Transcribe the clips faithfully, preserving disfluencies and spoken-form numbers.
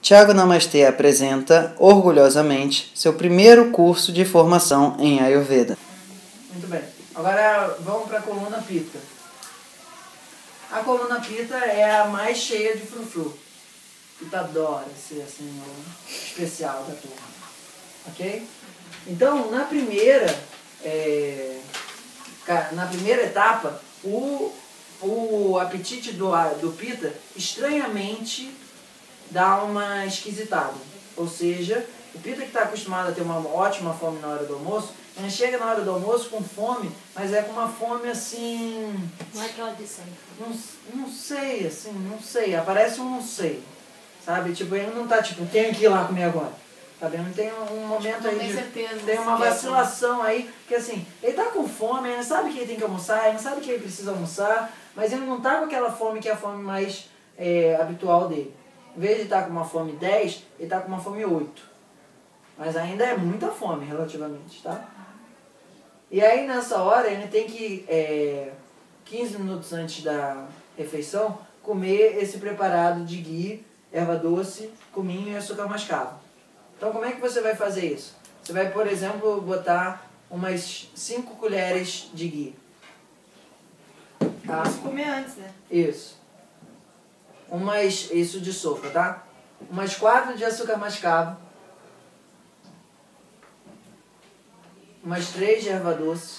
Thiago Namastê apresenta, orgulhosamente, seu primeiro curso de formação em Ayurveda. Muito bem. Agora vamos para a coluna Pitta. A coluna Pitta é a mais cheia de frufru. Pitta adora ser assim, o especial da turma. Ok? Então, na primeira, é, na primeira etapa, o, o apetite do, do Pitta estranhamente dá uma esquisitada. Ou seja, o Pitta que está acostumado a ter uma ótima fome na hora do almoço, ele chega na hora do almoço com fome, mas é com uma fome assim... Não é aquela de sempre. Não, não sei, assim, não sei. Aparece um não sei. Sabe? Tipo, ele não tá tipo, tenho que ir lá comer agora. Tá vendo? Tem um momento aí de... certeza, tem uma quer, vacilação aí, que assim, ele tá com fome, ele sabe que ele tem que almoçar, ele sabe que ele precisa almoçar, mas ele não tá com aquela fome que é a fome mais é, habitual dele. Em vez de estar com uma fome dez, ele está com uma fome oito. Mas ainda é muita fome, relativamente, tá? E aí, nessa hora, ele tem que, é, quinze minutos antes da refeição, comer esse preparado de ghee, erva doce, cominho e açúcar mascavo. Então, como é que você vai fazer isso? Você vai, por exemplo, botar umas cinco colheres de ghee. Tá? Posso comer antes, né? Isso. Umas, isso de sopa, tá? Umas quatro de açúcar mascavo. Umas três de erva doce.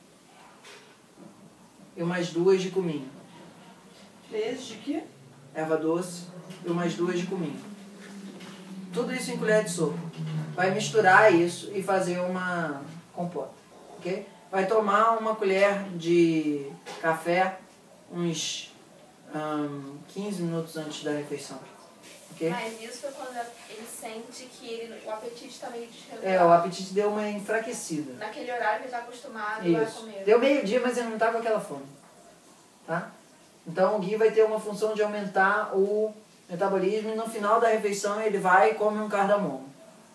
E umas duas de cominho. Três de quê? Erva doce e umas duas de cominho. Tudo isso em colher de sopa. Vai misturar isso e fazer uma compota, ok? Vai tomar uma colher de café uns Um, quinze minutos antes da refeição. Okay? Mas isso foi quando ele sente que ele, o apetite está meio desregulado. É, o apetite deu uma enfraquecida. Naquele horário ele está acostumado Isso. a comer. Deu meio-dia, mas ele não está com aquela fome. Tá? Então o ghee vai ter uma função de aumentar o metabolismo e no final da refeição ele vai e come um cardamomo.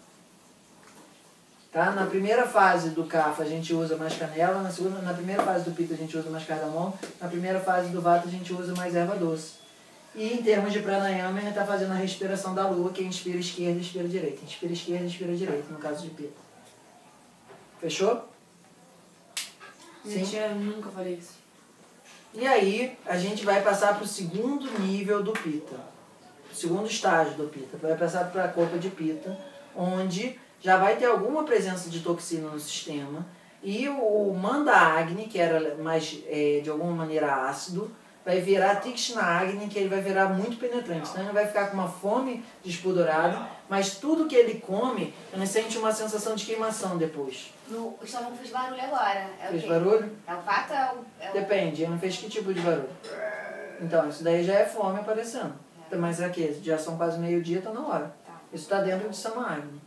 Tá? Na primeira fase do kapha a gente usa mais canela, na, segunda, na primeira fase do pitta a gente usa mais cardamomo, na primeira fase do vata a gente usa mais erva doce. E em termos de pranayama, ele está fazendo a respiração da lua, que é inspira esquerda, inspira direita. Inspira esquerda, inspira direita, no caso de pitta. Fechou? Gente, eu nunca falei isso. E aí, a gente vai passar para o segundo nível do pitta. O segundo estágio do pitta. Vai passar para a copa de pitta, onde já vai ter alguma presença de toxina no sistema, e o, o Manda Agni, que era mais, é, de alguma maneira ácido, vai virar Tikshna Agni, que ele vai virar muito penetrante. Então ele vai ficar com uma fome despudorada, mas tudo que ele come, ele sente uma sensação de queimação depois. No, o estômago fez barulho agora. É Fez o quê? barulho? É o vata ou é o... Depende, ele não fez que tipo de barulho. Então, isso daí já é fome aparecendo. Então, mas é que já são quase meio-dia, tá na hora. Isso está dentro de Sama Agni.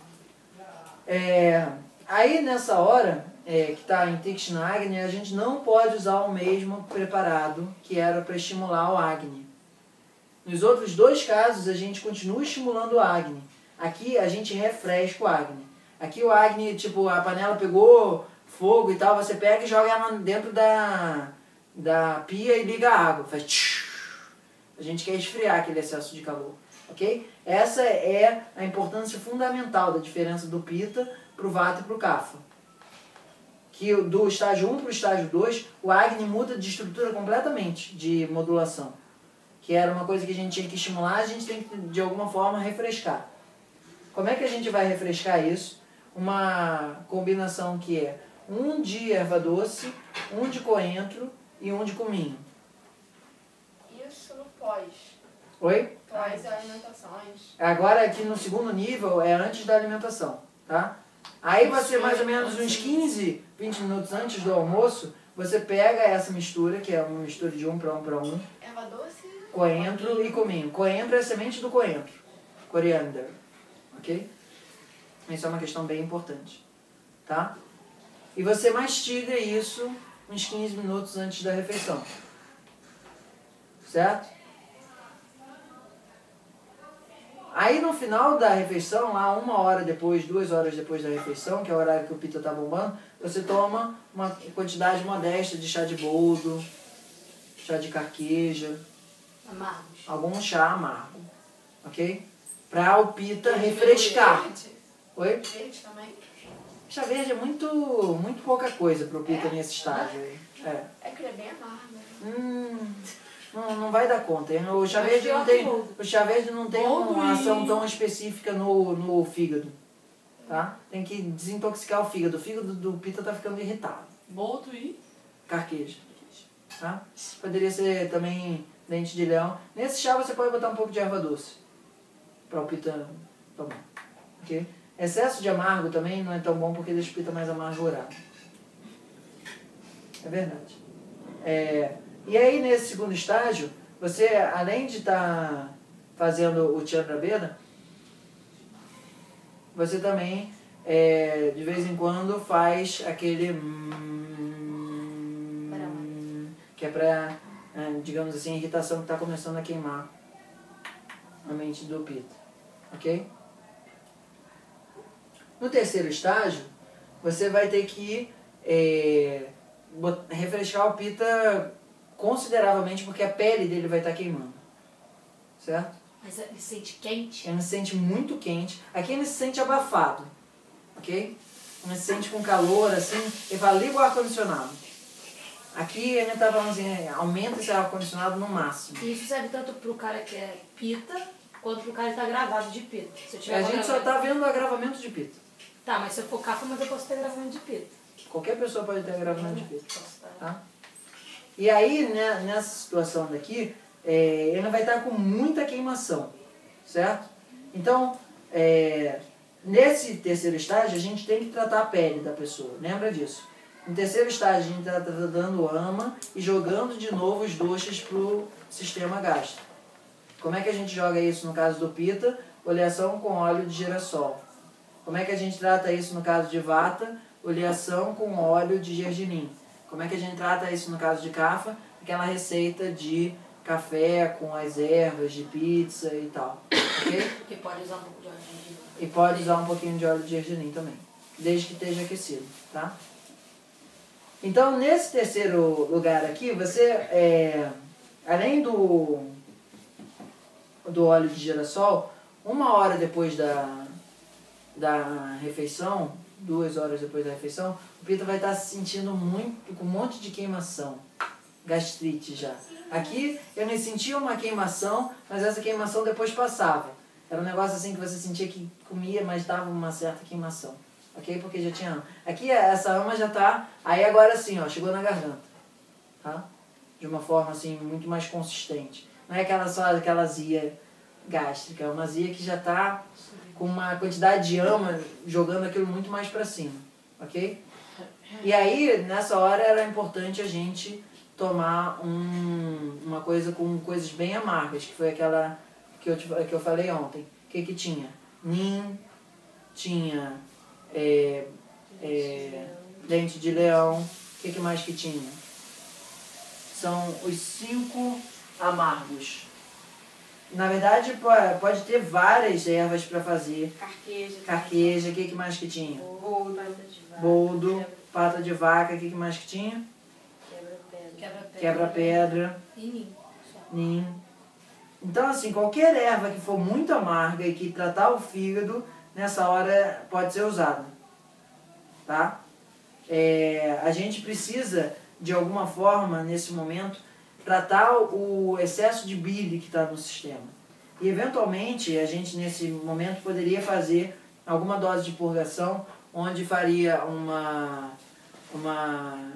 É, aí nessa hora, é, que está em Tikshna Agni, a gente não pode usar o mesmo preparado que era para estimular o Agni. Nos outros dois casos, a gente continua estimulando o Agni. Aqui a gente refresca o Agni. Aqui o Agni, tipo, a panela pegou fogo e tal, você pega e joga ela dentro da, da pia e liga a água. Faz tsh. A gente quer esfriar aquele excesso de calor. Okay? Essa é a importância fundamental da diferença do Pitta para o Vata e para o Kapha. Que do estágio um para o estágio dois, o Agni muda de estrutura completamente, de modulação. Que era uma coisa que a gente tinha que estimular, a gente tem que, de alguma forma, refrescar. Como é que a gente vai refrescar isso? Uma combinação que é um de erva doce, um de coentro e um de cominho. Isso no pós. Oi? Pós alimentações. Agora aqui no segundo nível é antes da alimentação, tá? Aí você mais ou menos uns quinze, vinte minutos antes do almoço, você pega essa mistura, que é uma mistura de um para um para um. Erva doce. Coentro e cominho. Coentro é a semente do coentro. Coriander. Ok? Isso é uma questão bem importante. Tá? E você mastiga isso uns quinze minutos antes da refeição. Certo? Aí no final da refeição, lá uma hora depois, duas horas depois da refeição, que é o horário que o Pitta está bombando, você toma uma quantidade modesta de chá de boldo, chá de carqueja, Amargos. algum chá amargo, ok? para o pita refrescar. Verde? Oi? Verde também? Chá verde é muito, muito pouca coisa pro pita É? nesse estágio aí. É. É que ele é bem amargo. né? Hum, não, não vai dar conta. O chá Mas verde pior não que tem, boldo. o chá verde não tem Boldo uma e- ação tão específica no, no fígado. Tá? Tem que desintoxicar o fígado. O fígado do pita tá ficando irritado. Boldo e... Carqueja. Tá? Poderia ser também dente de leão. Nesse chá você pode botar um pouco de erva doce. Para o pita tomar. Ok? Excesso de amargo também não é tão bom porque deixa o pita mais amargurado. É verdade. É, e aí, nesse segundo estágio, você, além de estar fazendo o Chandrabeda, você também, é, de vez em quando, faz aquele... hum, que é para, digamos assim, a irritação que está começando a queimar a mente do pita. Ok? No terceiro estágio, você vai ter que é, bot- refrescar o pita consideravelmente porque a pele dele vai estar queimando. Certo? Mas ele sente quente? Ele se sente muito quente. Aqui ele se sente abafado. Ok? Ele se sente com calor, assim. Ele fala, liga o ar-condicionado. Aqui ele está falando assim, aumenta esse ar-condicionado no máximo. E isso serve tanto pro cara que é pita, quanto pro cara que tá gravado de pita. Se eu tiver A gente só agravamento- está vendo o agravamento de pita. Tá, mas se eu for cafa, mas eu posso ter gravamento de pita. Qualquer pessoa pode ter agravamento de pita. Posso tá? Tá? E aí, né, nessa situação daqui, é, ele vai estar com muita queimação, certo? Então, é, nesse terceiro estágio, a gente tem que tratar a pele da pessoa, lembra disso. No terceiro estágio, a gente está dando ama e jogando de novo os doces para o sistema gástrico. Como é que a gente joga isso no caso do pita? Oleação com óleo de girassol. Como é que a gente trata isso no caso de vata? Oleação com óleo de gergelim. Como é que a gente trata isso no caso de kapha? Aquela receita de café com as ervas, de pizza e tal. Ok? Porque pode usar um pouco de óleo de gergelim. E pode usar um pouquinho de óleo de gergelim também. Desde que esteja aquecido, tá? Então, nesse terceiro lugar aqui, você, é, além do, do óleo de girassol, uma hora depois da, da refeição, duas horas depois da refeição, o pita vai estar se sentindo muito, com um monte de queimação, gastrite já. Aqui eu nem sentia uma queimação, mas essa queimação depois passava. Era um negócio assim que você sentia que comia, mas dava uma certa queimação. Ok? Porque já tinha ama. Aqui essa ama já tá, aí agora sim, ó, chegou na garganta. Tá? De uma forma assim, muito mais consistente. Não é aquela só aquela azia gástrica, é uma azia que já tá com uma quantidade de ama jogando aquilo muito mais para cima, ok? E aí, nessa hora, era importante a gente tomar um, uma coisa com coisas bem amargas, que foi aquela que eu, te, que eu falei ontem. O que que tinha? Nim, tinha é, é, dente de leão, o que que mais que tinha? São os cinco amargos. Na verdade, po- pode ter várias ervas para fazer. Carqueja. Carqueja, o que, que mais que tinha? Boldo. Pata de vaca. Boldo, pata de vaca, o que, que mais que tinha? Quebra-pedra. Quebra-pedra. Quebra-pedra, E ninho. Só. nim. Então, assim, qualquer erva que for muito amarga e que tratar o fígado, nessa hora pode ser usada. Tá? É, a gente precisa, de alguma forma, nesse momento, tratar o excesso de bile que está no sistema. E, eventualmente, a gente, nesse momento, poderia fazer alguma dose de purgação, onde faria uma, uma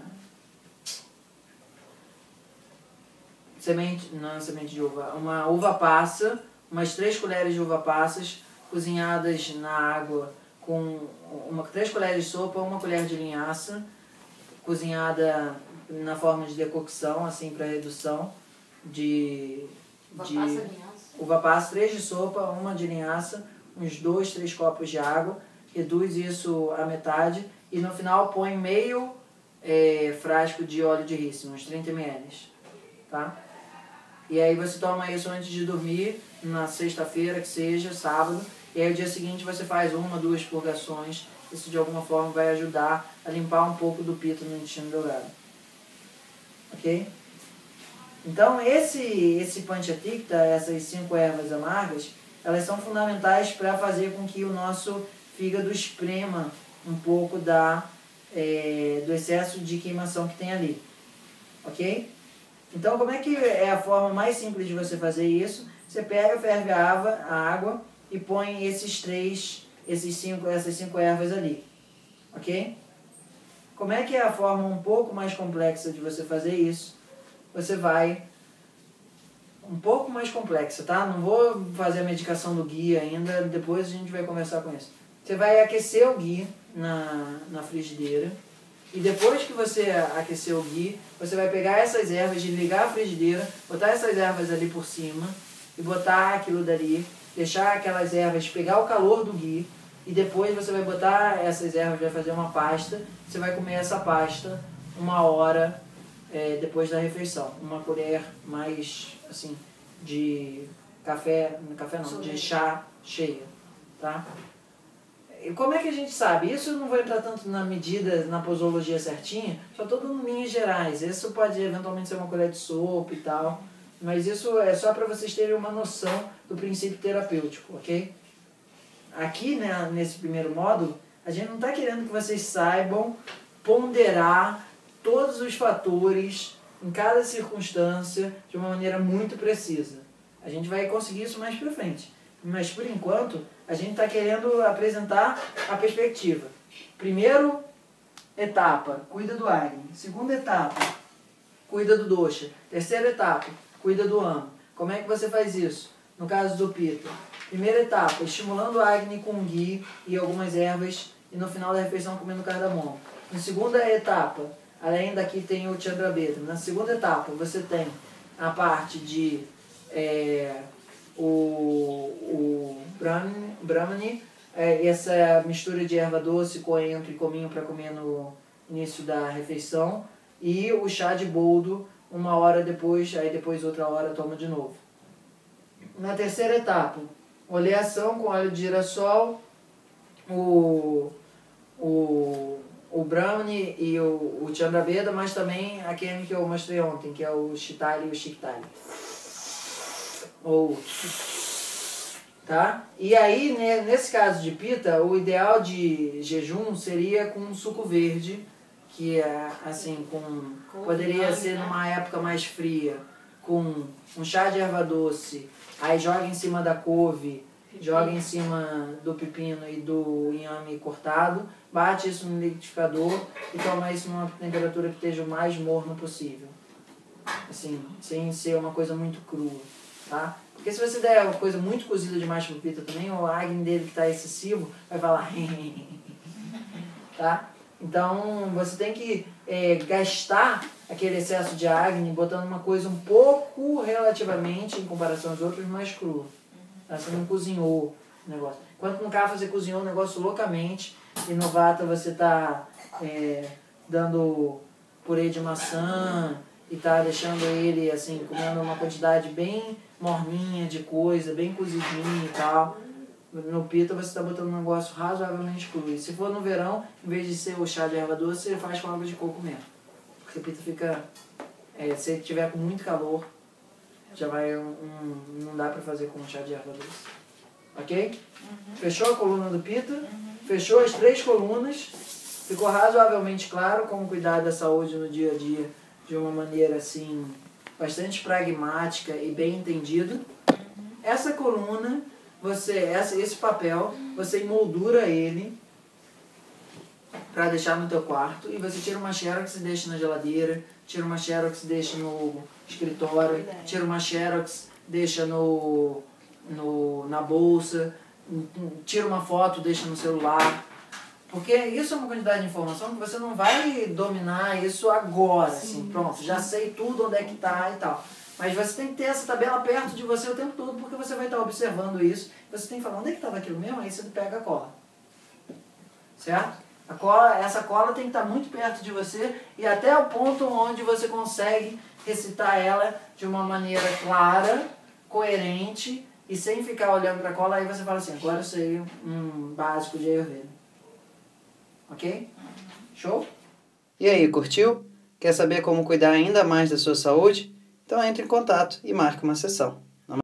semente, não semente de uva, uma uva passa, umas três colheres de uva passas, cozinhadas na água com uma, três colheres de sopa, uma colher de linhaça, cozinhada na forma de decocção, assim, para redução de, Uva de passa, linhaça. uva passa, três de sopa, uma de linhaça, uns dois, três copos de água, reduz isso à metade e no final põe meio é, frasco de óleo de rícino, uns trinta mililitros, tá? E aí você toma isso antes de dormir, na sexta-feira que seja, sábado, e aí o dia seguinte você faz uma, duas purgações, isso de alguma forma vai ajudar a limpar um pouco do pito no intestino delgado. Ok? Então esse, esse Panchatikta, essas cinco ervas amargas, elas são fundamentais para fazer com que o nosso fígado esprema um pouco da, é, do excesso de queimação que tem ali. Ok? Então, como é que é a forma mais simples de você fazer isso? Você pega, ferve a água, a água e põe esses três, esses cinco, essas cinco ervas ali. Ok? Como é que é a forma um pouco mais complexa de você fazer isso? Você vai... Um pouco mais complexa, tá? Não vou fazer a medicação do ghee ainda, depois a gente vai conversar com isso. Você vai aquecer o ghee na, na frigideira. E depois que você aquecer o ghee, você vai pegar essas ervas, desligar a frigideira, botar essas ervas ali por cima e botar aquilo dali, deixar aquelas ervas pegar o calor do ghee e depois você vai botar essas ervas, vai fazer uma pasta, você vai comer essa pasta uma hora é, depois da refeição. Uma colher mais, assim, de café, café não, de chá cheia, tá? E como é que a gente sabe? Isso não vai entrar tanto na medida, na posologia certinha, só estou dando linhas gerais. Isso pode eventualmente ser uma colher de sopa e tal, mas isso é só para vocês terem uma noção do princípio terapêutico, ok? Aqui, né, nesse primeiro módulo, a gente não está querendo que vocês saibam ponderar todos os fatores em cada circunstância de uma maneira muito precisa. A gente vai conseguir isso mais para frente. Mas, por enquanto, a gente está querendo apresentar a perspectiva. Primeiro etapa, cuida do Agni. Segunda etapa, cuida do Dosha. Terceira etapa, cuida do Ama. Como é que você faz isso? No caso do Pitta. Primeira etapa, estimulando o Agni com ghee e algumas ervas e no final da refeição comendo cardamomo. Na segunda etapa, além daqui tem o Chandrabedra. Na segunda etapa, você tem a parte de... É, o, o Brahmani, Brahmani é, essa mistura de erva doce, coentro e cominho para comer no início da refeição, e o chá de boldo uma hora depois, aí depois outra hora toma de novo. Na terceira etapa, oleação com óleo de girassol, o, o, o Brahmani e o, o Chandrabedra, mas também aquele que eu mostrei ontem, que é o Shitali e o Shiktali. Ou, tá? E aí, nesse caso de Pitta, o ideal de jejum seria com um suco verde, que é assim, com poderia ser numa época mais fria, com um chá de erva doce, aí joga em cima da couve, joga em cima do pepino e do inhame cortado, bate isso no liquidificador e toma isso numa temperatura que esteja o mais morno possível. Assim, sem ser uma coisa muito crua. Tá? Porque se você der uma coisa muito cozida demais pro Pitta também, o Agni dele que está excessivo vai falar tá? Então você tem que é, gastar aquele excesso de Agni botando uma coisa um pouco relativamente, em comparação aos outros, mais crua. Tá? Você não cozinhou o negócio. Enquanto no Kapha você cozinhou o negócio loucamente e no Vata você está é, dando purê de maçã e tá deixando ele assim, comendo uma quantidade bem morninha de coisa, bem cozidinha e tal. No Pitta você está botando um negócio razoavelmente cru. E se for no verão, em vez de ser o chá de erva doce, você faz com água de coco mesmo. Porque o Pitta fica... É, se tiver com muito calor, já vai um, um, não dá para fazer com chá de erva doce. Ok? Uhum. Fechou a coluna do Pitta? Uhum. Fechou as três colunas. Ficou razoavelmente claro como cuidar da saúde no dia a dia de uma maneira assim... bastante pragmática e bem entendido. Uhum. Essa coluna, você, essa, esse papel, você emoldura ele para deixar no teu quarto e você tira uma xerox e deixa na geladeira, tira uma xerox e deixa no escritório, tira uma xerox, deixa no, no, na bolsa, tira uma foto, deixa no celular. Porque isso é uma quantidade de informação que você não vai dominar isso agora, sim, assim, pronto, sim. Já sei tudo onde é que está e tal. Mas você tem que ter essa tabela perto de você o tempo todo, porque você vai estar observando isso. Você tem que falar, onde é que estava aquilo mesmo? Aí você pega a cola. Certo? A cola, essa cola tem que estar muito perto de você e até o ponto onde você consegue recitar ela de uma maneira clara, coerente e sem ficar olhando para a cola. Aí você fala assim, agora eu sei um básico de Ayurveda. Ok? Show? E aí, curtiu? Quer saber como cuidar ainda mais da sua saúde? Então entre em contato e marque uma sessão.